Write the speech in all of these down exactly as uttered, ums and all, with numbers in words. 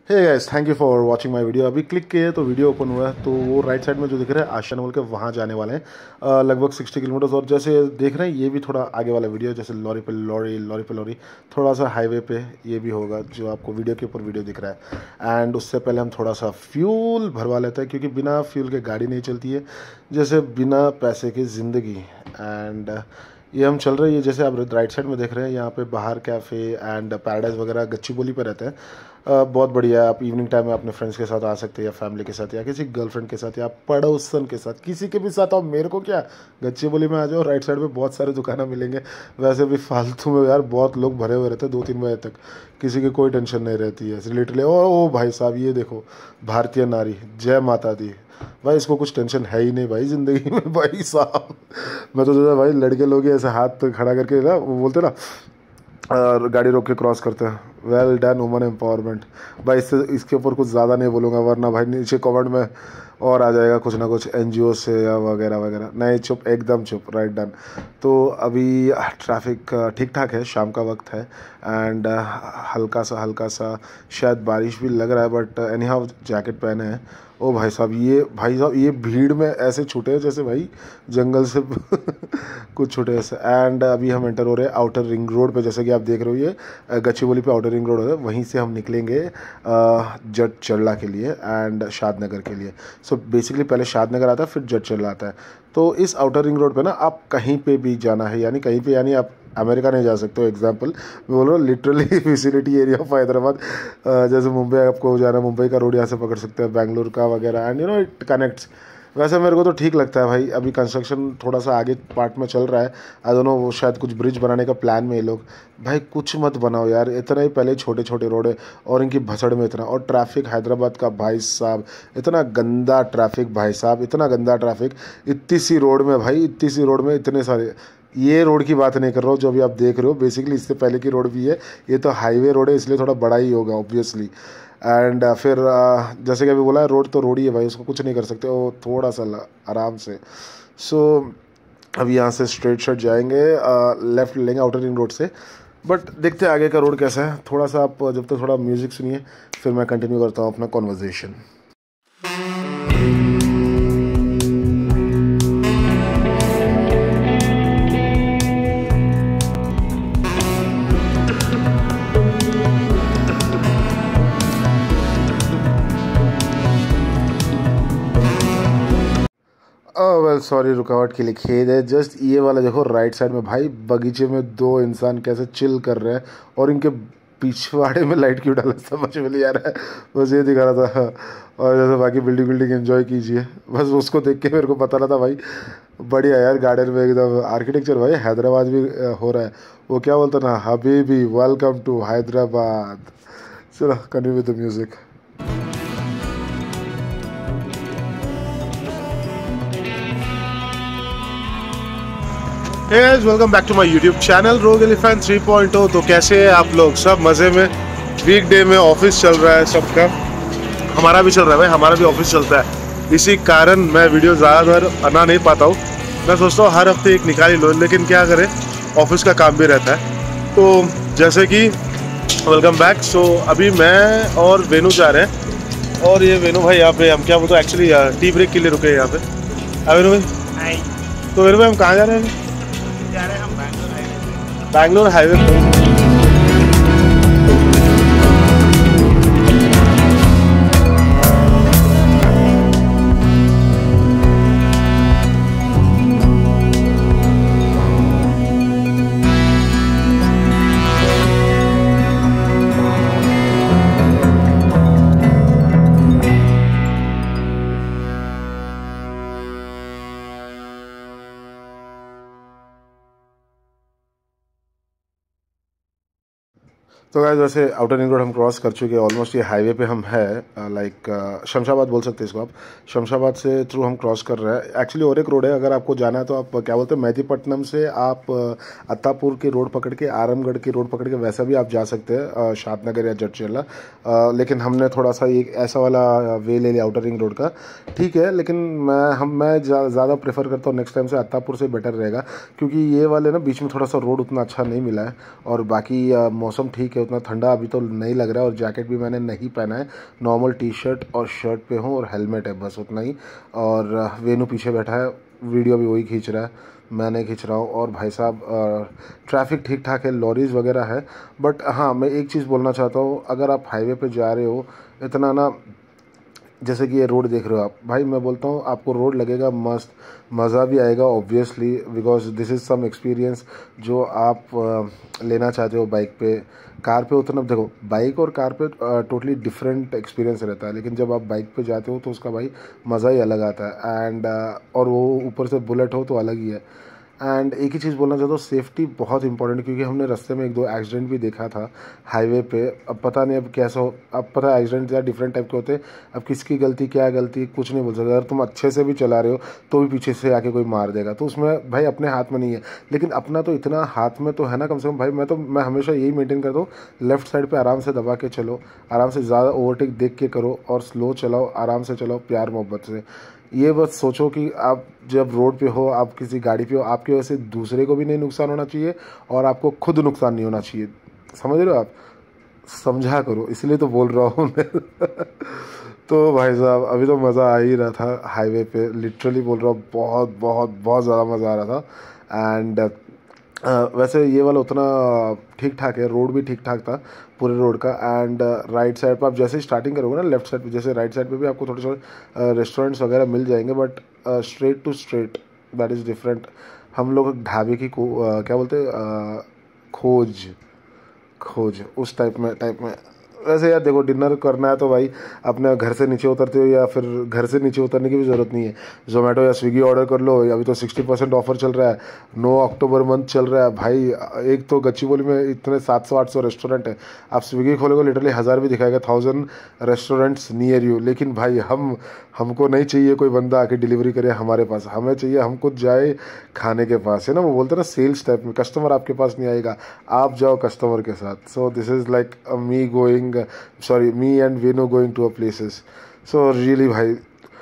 Hey guys, thank you for watching my video. अभी click किए तो वीडियो ओपन हुआ है, तो वो राइट साइड में जो दिख रहा है आशियाना मॉल के वहाँ जाने वाले हैं अ, लगभग साठ किलोमीटर। और जैसे देख रहे हैं ये भी थोड़ा आगे वाला वीडियो, जैसे लॉरी पे लॉरी लॉरी पे लॉरी थोड़ा सा हाईवे पे ये भी होगा जो आपको वीडियो के ऊपर वीडियो दिख रहा है। एंड उससे पहले हम थोड़ा सा फ्यूल भरवा लेते हैं, क्योंकि बिना फ्यूल के गाड़ी नहीं चलती है, जैसे बिना पैसे की ज़िंदगी। एंड ये हम चल रहे हैं, जैसे आप राइट साइड में देख रहे हैं, यहाँ पे बाहर कैफ़े एंड पैराडाइज वगैरह गच्चीबोली पे रहते हैं। अ, बहुत बढ़िया है। आप इवनिंग टाइम में अपने फ्रेंड्स के साथ आ सकते हैं, या फैमिली के साथ, या किसी गर्लफ्रेंड के साथ, या पड़ोसन के साथ, किसी के भी साथ आओ। मेरे को क्या, गच्चीबोली में आ जाओ। राइट साइड में बहुत सारे दुकानें मिलेंगे। वैसे भी फालतू में यार बहुत लोग भरे हुए रहते हैं दो तीन बजे तक, किसी की कोई टेंशन नहीं रहती है लिटरली। ओ ओ भाई साहब, ये देखो भारतीय नारी, जय माता दी। भाई इसको कुछ टेंशन है ही नहीं भाई ज़िंदगी में भाई साहब। मैं तो सोचा भाई लड़के लोग ही ऐसे हाथ खड़ा करके ना, वो बोलते ना, और गाड़ी रोक के क्रॉस करते हैं। वेल डन वुमन एम्पावरमेंट भाई। इससे इसके ऊपर कुछ ज़्यादा नहीं बोलूँगा, वरना भाई नीचे कमेंट में और आ जाएगा कुछ ना कुछ एनजीओ से या वगैरह वगैरह। नहीं, चुप, एकदम चुप, राइट डन। तो अभी ट्रैफिक ठीक ठाक है, शाम का वक्त है। एंड हल्का सा हल्का सा शायद बारिश भी लग रहा है, बट एनी हाउ जैकेट पहने हैं। ओ भाई साहब, ये भाई साहब ये भीड़ में ऐसे छूटे हैं जैसे भाई जंगल से कुछ छूटे ऐसे। एंड अभी हम एंटर हो रहे हैं आउटर रिंग रोड पे, जैसे कि आप देख रहे हो ये गच्चीबोली पे आउटर रिंग रोड है। वहीं से हम निकलेंगे जट चरला के लिए एंड शादनगर के लिए। सो बेसिकली पहले शादनगर आता है, फिर जट चरला आता है। तो इस आउटर रिंग रोड पे ना आप कहीं पे भी जाना है, यानी कहीं पे, यानी आप अमेरिका नहीं जा सकते हो। एग्जांपल मैं बोल रहा हूँ literally vicinity area of Hyderabad. जैसे मुंबई आपको जाना है, मुंबई का रोड यहाँ से पकड़ सकते हैं, बेंगलुरु का वगैरह, and you know it connects. वैसे मेरे को तो ठीक लगता है भाई। अभी कंस्ट्रक्शन थोड़ा सा आगे पार्ट में चल रहा है, आई डोंट नो, वो शायद कुछ ब्रिज बनाने का प्लान में ये लोग। भाई कुछ मत बनाओ यार, इतना ही पहले छोटे छोटे रोड है और इनकी भसड़ में इतना। और ट्रैफिक हैदराबाद का भाई साहब, इतना गंदा ट्रैफिक भाई साहब, इतना गंदा ट्रैफिक इतनी सी रोड में भाई, इतनी सी रोड में इतने सारे। ये रोड की बात नहीं कर रहा हूँ जो अभी आप देख रहे हो, बेसिकली इससे पहले की रोड भी है। ये तो हाईवे रोड है, इसलिए थोड़ा बड़ा ही होगा ऑब्वियसली। एंड uh, फिर uh, जैसे कि अभी बोला है, रोड तो रोड ही है भाई, उसको कुछ नहीं कर सकते, वो थोड़ा सा आराम से। सो so, अभी यहाँ से स्ट्रेट शॉट जाएंगे, लेफ़्ट uh, लेंगे आउटर रिंग रोड से। बट देखते हैं आगे का रोड कैसा है। थोड़ा सा आप जब तक थोड़ा म्यूज़िक सुनिए, फिर मैं कंटिन्यू करता हूँ अपना कॉन्वर्जेशन। वेल सॉरी, रुकावट के लिए खेद है। जस्ट ये वाला देखो राइट साइड में भाई, बगीचे में दो इंसान कैसे चिल कर रहे हैं, और इनके पिछवाड़े में लाइट क्यों डाला समझ में नहीं आ रहा है। बस ये दिखा रहा था। और जैसे बाकी बिल्डिंग बिल्डिंग एंजॉय कीजिए, बस उसको देख के मेरे को पता रहा था भाई बढ़िया यार, गार्डन में एकदम आर्किटेक्चर भाई हैदराबाद भी हो रहा है। वो क्या बोलता ना, हबीबी वेलकम टू हैदराबाद। चलो continue with the music. Hey guys, welcome back to my YouTube channel rogue elephant three point O. तो कैसे हैं आप लोग? सब मज़े में? वीक डे में ऑफिस चल रहा है सबका, हमारा भी चल रहा है भाई, हमारा भी ऑफिस चलता है। इसी कारण मैं वीडियो ज़्यादातर बना नहीं पाता हूँ। मैं सोचता हूँ हर हफ्ते एक निकाल ही लो, लेकिन क्या करें, ऑफिस का काम भी रहता है। तो जैसे कि वेलकम बैक। सो अभी मैं और वेनू जा रहे हैं, और ये वेनू भाई यहाँ पे हम क्या बोलते हैं, एक्चुअली टी ब्रेक के लिए रुके हैं यहाँ पे। वेनू भाई, तो वेनू भाई हम कहाँ जा रहे हैं? जा रहे हैं हम बैंगलोर हाईवे। बैंगलोर हाईवे पे तो गाइस, वैसे आउटर रिंग रोड हम क्रॉस कर चुके हैं ऑलमोस्ट। ये हाईवे पे हम है, लाइक शमशाबाद बोल सकते हैं इसको आप। शमशाबाद से थ्रू हम क्रॉस कर रहे हैं। एक्चुअली और एक रोड है, अगर आपको जाना है तो आप क्या बोलते हैं, मेहदीपट्टनम से आप अत्तापुर के रोड पकड़ के, आरामगढ़ की रोड पकड़ के वैसा भी आप जा सकते हैं, शादनगर या जट चरला। लेकिन हमने थोड़ा सा एक ऐसा वाला वे ले लिया आउटर रिंग रोड का, ठीक है। लेकिन मैं हम मैं ज़्यादा प्रेफर करता हूँ नेक्स्ट टाइम से अत्तापुर से बेटर रहेगा, क्योंकि ये वाले ना बीच में थोड़ा सा रोड उतना अच्छा नहीं मिला है। और बाकी मौसम ठीक है, के उतना ठंडा अभी तो नहीं लग रहा है, और जैकेट भी मैंने नहीं पहना है, नॉर्मल टी शर्ट और शर्ट पे हूँ और हेलमेट है, बस उतना ही। और वेनू पीछे बैठा है, वीडियो भी वही खींच रहा है, मैं नहीं खींच रहा हूँ। और भाई साहब ट्रैफिक ठीक ठाक है, लॉरीज वगैरह है, बट हाँ मैं एक चीज़ बोलना चाहता हूँ, अगर आप हाईवे पे जा रहे हो इतना ना, जैसे कि ये रोड देख रहे हो आप, भाई मैं बोलता हूँ आपको रोड लगेगा मस्त, मज़ा भी आएगा obviously, because this is some experience जो आप uh, लेना चाहते हो बाइक पे। कार पे उतना देखो, बाइक और कार पे टोटली डिफरेंट एक्सपीरियंस रहता है, लेकिन जब आप बाइक पे जाते हो तो उसका भाई मज़ा ही अलग आता है। एंड uh, और वो ऊपर से बुलेट हो तो अलग ही है। एंड एक ही चीज़ बोलना चाहता हूँ, सेफ्टी बहुत इंपॉर्टेंट है, क्योंकि हमने रास्ते में एक दो एक्सीडेंट भी देखा था हाईवे पे। अब पता नहीं अब कैसा हो, अब पता है एक्सीडेंट या डिफरेंट टाइप के होते हैं, अब किसकी गलती क्या गलती कुछ नहीं बोल सकते। अगर तुम अच्छे से भी चला रहे हो तो भी पीछे से आके कोई मार देगा, तो उसमें भाई अपने हाथ में नहीं है। लेकिन अपना तो इतना हाथ में तो है ना, कम से कम भाई मैं तो मैं हमेशा यही मेंटेन करता हूँ, लेफ्ट साइड पर आराम से दबा के चलो, आराम से, ज़्यादा ओवरटेक देख के करो, और स्लो चलाओ, आराम से चलाओ, प्यार मोहब्बत से। ये बस सोचो कि आप जब रोड पे हो, आप किसी गाड़ी पे हो, आपकी वजह से दूसरे को भी नहीं नुकसान होना चाहिए और आपको खुद नुकसान नहीं होना चाहिए। समझ रहे हो आप, समझा करो, इसलिए तो बोल रहा हूँ मैं। तो भाई साहब अभी तो मज़ा आ ही रहा था हाईवे पे, लिटरली बोल रहा हूँ, बहुत बहुत बहुत ज़्यादा मज़ा आ रहा था। एंड Uh, वैसे ये वाला उतना ठीक ठाक है, रोड भी ठीक ठाक था पूरे रोड का। एंड राइट साइड पर आप जैसे ही स्टार्टिंग करोगे ना, लेफ्ट साइड पे, जैसे राइट साइड पे भी आपको थोड़े थोड़े रेस्टोरेंट्स वगैरह मिल जाएंगे, but straight to straight that is different. हम लोग ढाबे की को uh, क्या बोलते हैं, uh, खोज खोज उस टाइप में टाइप में वैसे यार देखो, डिनर करना है तो भाई अपने घर से नीचे उतरते हो, या फिर घर से नीचे उतरने की भी ज़रूरत नहीं है, जोमेटो या स्विगी ऑर्डर कर लो। अभी तो सिक्सटी परसेंट ऑफर चल रहा है, नौ अक्टूबर मंथ चल रहा है भाई। एक तो गच्चीबोली में इतने सात सौ आठ सौ रेस्टोरेंट है, आप स्विगी खोलोगे लिटरली हज़ार भी दिखाएगा, थाउजेंड रेस्टोरेंट्स नियर यू। लेकिन भाई हम हमको नहीं चाहिए कोई बंदा आके डिलीवरी करे हमारे पास, हमें चाहिए हम खुद जाए खाने के पास, है ना। वो बोलते हैं ना सेल्स टाइप में, कस्टमर आपके पास नहीं आएगा, आप जाओ कस्टमर के साथ। So this is like me going sorry me and Venu going to a places, so really भाई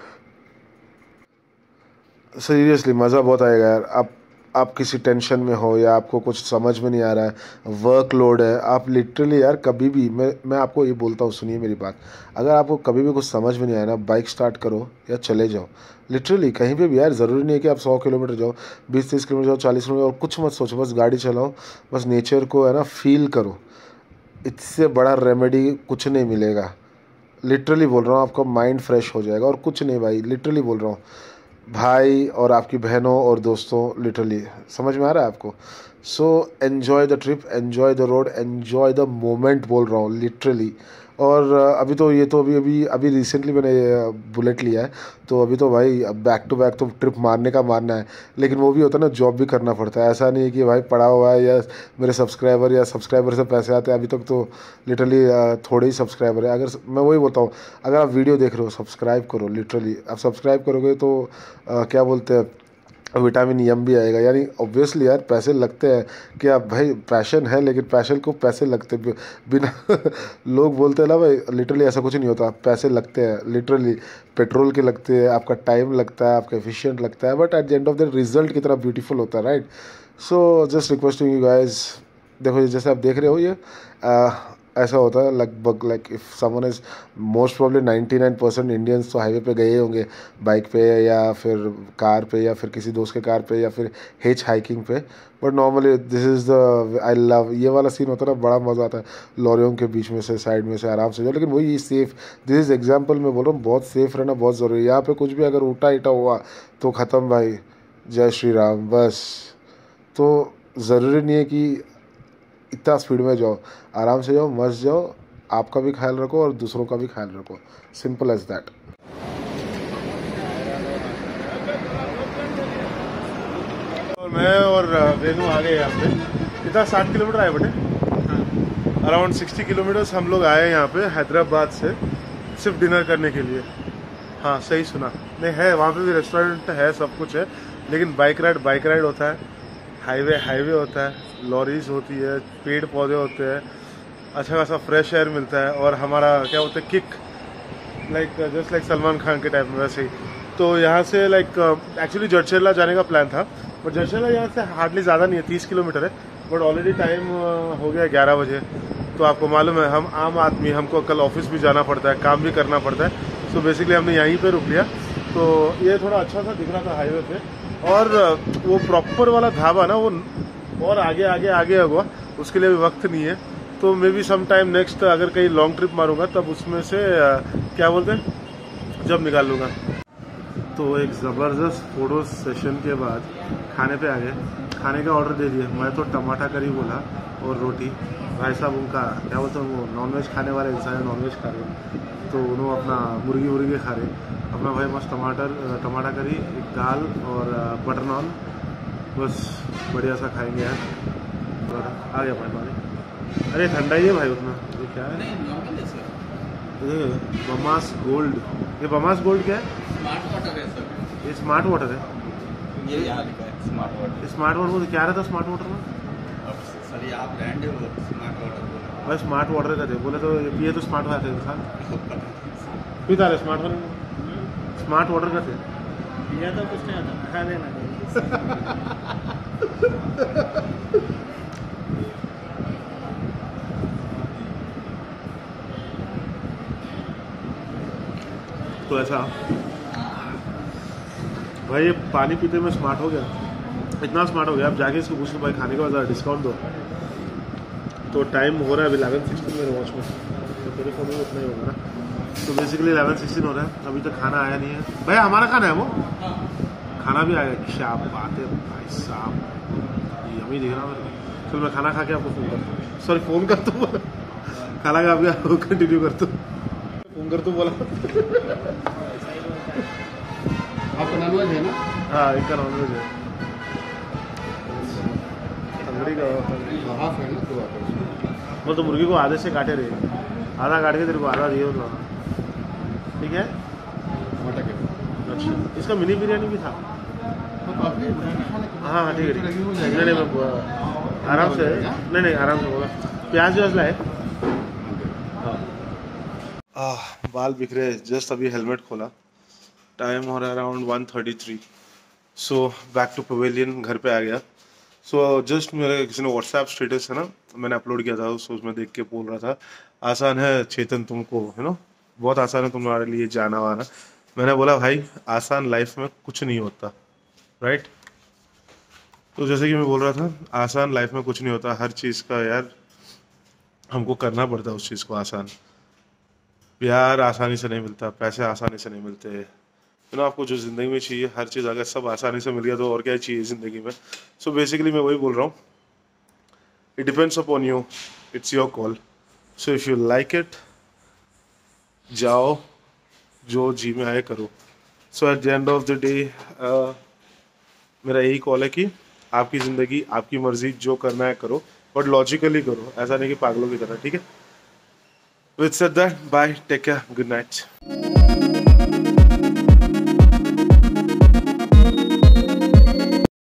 सीरियसली मज़ा बहुत आएगा यार। आप आप किसी टेंशन में हो या आपको कुछ समझ में नहीं आ रहा है, वर्कलोड है, आप लिटरली यार कभी भी, मैं मैं आपको ये बोलता हूँ, सुनिए मेरी बात, अगर आपको कभी भी कुछ समझ में नहीं आया ना, बाइक स्टार्ट करो या चले जाओ, लिटरली कहीं पे भी यार। ज़रूरी नहीं है कि आप सौ किलोमीटर जाओ, बीस तीस किलोमीटर जाओ, चालीस किलोमीटर, और कुछ मत सोचो, बस गाड़ी चलाओ, बस नेचर को है ना फील करो। इससे बड़ा रेमेडी कुछ नहीं मिलेगा, लिटरली बोल रहा हूँ, आपका माइंड फ्रेश हो जाएगा और कुछ नहीं भाई, लिटरली बोल रहा हूँ भाई। और आपकी बहनों और दोस्तों, लिटरली समझ में आ रहा है आपको। So enjoy the trip, enjoy the road, enjoy the moment बोल रहा हूँ लिटरली। और अभी तो ये तो अभी अभी अभी रिसेंटली मैंने बुलेट लिया है, तो अभी तो भाई बैक टू बैक तो ट्रिप मारने का मारना है। लेकिन वो भी होता है ना, जॉब भी करना पड़ता है, ऐसा नहीं है कि भाई पड़ा हुआ है या मेरे सब्सक्राइबर या सब्सक्राइबर से पैसे आते हैं। अभी तक तो लिटरली थोड़े ही सब्सक्राइबर है। अगर मैं वही बोलता हूँ, अगर आप वीडियो देख रहे हो सब्सक्राइब करो, लिटरली आप सब्सक्राइब करोगे तो आ, क्या बोलते हैं, विटामिन एम भी आएगा। यानी ऑब्वियसली यार पैसे लगते हैं, कि आप भाई पैशन है, लेकिन पैशन को पैसे लगते बिना लोग बोलते हैं ना भाई, लिटरली ऐसा कुछ नहीं होता, पैसे लगते हैं, लिटरली पेट्रोल के लगते हैं, आपका टाइम लगता है, आपका एफिशिएंट लगता है, but at the end of the result कितना ब्यूटीफुल होता है, right. So just requesting you guys, देखो जैसे आप देख रहे हो ये आ, ऐसा होता है लगभग, like if someone is most probably ninety nine percent Indians तो हाईवे पे गए होंगे बाइक पे या फिर कार पे या फिर किसी दोस्त के कार पे या फिर हिच हाइकिंग पे। But normally this is the I love, ये वाला सीन होता है ना, बड़ा मज़ा आता है, लॉरियों के बीच में से साइड में से आराम से जाओ। लेकिन वही सेफ़, दिस इज़ एग्जाम्पल मैं बोल रहा हूँ, बहुत सेफ़ रहना बहुत ज़रूरी है। यहाँ पर कुछ भी अगर उल्टा इटा हुआ तो ख़त्म भाई, जय श्री राम बस। तो ज़रूरी नहीं है कि इतना स्पीड में जाओ, आराम से जाओ, मस्त जाओ, आपका भी ख्याल रखो और दूसरों का भी ख्याल रखो, सिंपल एज दैट। और मैं और वेनू आ गए यहाँ पे, कितना साठ किलोमीटर आए बेटे, अराउंड सिक्सटी किलोमीटर्स हम लोग आए यहाँ पे हैदराबाद से, सिर्फ डिनर करने के लिए। हाँ सही सुना, नहीं है वहाँ पे भी रेस्टोरेंट है, सब कुछ है, लेकिन बाइक राइड बाइक राइड होता है, हाईवे हाईवे होता है, लॉरीज होती है, पेड़ पौधे होते हैं, अच्छा खासा फ्रेश एयर मिलता है, और हमारा क्या बोलते हैं kick, like just like Salman Khan के टाइप में वैसे ही। तो यहाँ से लाइक एक्चुअली जड़चेला जाने का प्लान था, बट जड़चेला यहाँ से हार्डली ज़्यादा नहीं है, तीस किलोमीटर है, बट ऑलरेडी टाइम हो गया ग्यारह बजे, तो आपको मालूम है हम आम आदमी, हमको कल ऑफिस भी जाना पड़ता है, काम भी करना पड़ता है। सो बेसिकली हमने यहीं पे रुक लिया। तो ये थोड़ा अच्छा सा दिख रहा था हाईवे पे, और वो प्रॉपर वाला ढाबा ना वो और आगे आगे आगे होगा, उसके लिए भी वक्त नहीं है। तो maybe some time next अगर कहीं लॉन्ग ट्रिप मारूंगा तब उसमें से क्या बोलते हैं जब निकाल लूँगा। तो एक ज़बरदस्त फोटो सेशन के बाद खाने पे आ गए। खाने का ऑर्डर दे दिए। मैं तो टमाटर करी बोला और रोटी। भाई साहब उनका क्या बोलते हैं, वो नॉनवेज खाने वाले इंसान नॉनवेज खा रहे, तो उन्होंने अपना मुर्गी मुर्गी खा रहे। अपना भाई मस्त टमाटर टमाटर करी, एक दाल और बटर नान, बस बढ़िया सा खाएंगे यार। आ गया भाई पानी। अरे ठंडा ही है भाई उतना। ये क्या है? ये बमास गोल्ड। ये बमास गोल्ड क्या है? स्मार्ट वाटर है सर। ये स्मार्ट वाटर है। ये यहाँ लिखा है स्मार्ट वाटर। स्मार्ट वाटर में क्या रहता है स्मार्ट वाटर में? अब सर ये आप ब्रांड है वो स्मार्ट वाटर बोला। भाई स्मार्ट वाटर का थे बोले तो ये तो स्मार्ट वाटर इंसान पीता रहे स्मार्ट वाटर स्मार्ट वाटर का थे। ये तो कुछ नहीं आता खाने ना। तो ऐसा भाई ये पानी पीते में स्मार्ट हो गया, इतना स्मार्ट हो गया। अब जाके इसको पूछ लो भाई खाने के बाद ज़रा डिस्काउंट दो। तो टाइम हो रहा है अभी इलेवन सिक्सटीन मेरे वॉच में, तो तेरे फोन में उतना ही होगा ना। तो बेसिकली इलेवन सिक्सटीन हो रहा है, अभी तक खाना आया नहीं है। भाई हमारा खाना है वो, खाना भी आएगा। क्या बात है भाई साहब, ये हमें दिख रहा है। चल मैं खाना खा के आपको फ़ोन करता हूँ। सॉरी फ़ोन कर तू खाना खा के कंटिन्यू कर तू फोन कर तू बोला। आपका नॉनवेज है ना? हाँ एक का नॉनवेज है। तंगड़ी का हाफ है ना? दो वो तो मुर्गी को आधे से काटे रहे, आधा काट के तेरे को आधा दिए होगा, ठीक है। अच्छा इसका मिनी बिरयानी भी था। हाँ हाँ ठीक है नहीं नहीं मैं आराम से नहीं नहीं आराम से बोला। प्याज व्याज लाए। हाँ बाल बिखरे। जस्ट अभी हेलमेट खोला, टाइम हो रहा है around one thirty three. So back to pavilion, घर पे आ गया। सो so, जस्ट मेरे किसी ने व्हाट्सएप स्टेटस है ना मैंने अपलोड किया था, सो उसमें देख के बोल रहा था आसान है चेतन तुमको, है ना बहुत आसान है तुम्हारे लिए जाना वाना। मैंने बोला भाई आसान लाइफ में कुछ नहीं होता, राइट। तो जैसे कि मैं बोल रहा था आसान लाइफ में कुछ नहीं होता, हर चीज़ का यार हमको करना पड़ता है उस चीज़ को आसान। प्यार आसानी से नहीं मिलता, पैसे आसानी से नहीं मिलते, यू नो आपको जो ज़िंदगी में चाहिए हर चीज़ अगर सब आसानी से मिल गया तो और क्या चाहिए ज़िंदगी में। सो बेसिकली मैं वही बोल रहा हूँ, it depends upon you, it's your call. So if you like it जाओ, जो जी में आए करो। So at the end of the day मेरा यही कॉल है कि आपकी ज़िंदगी आपकी मर्ज़ी, जो करना है करो, बट लॉजिकली करो, ऐसा नहीं कि पागलों की तरह, ठीक है। With said that bye, take care, good night.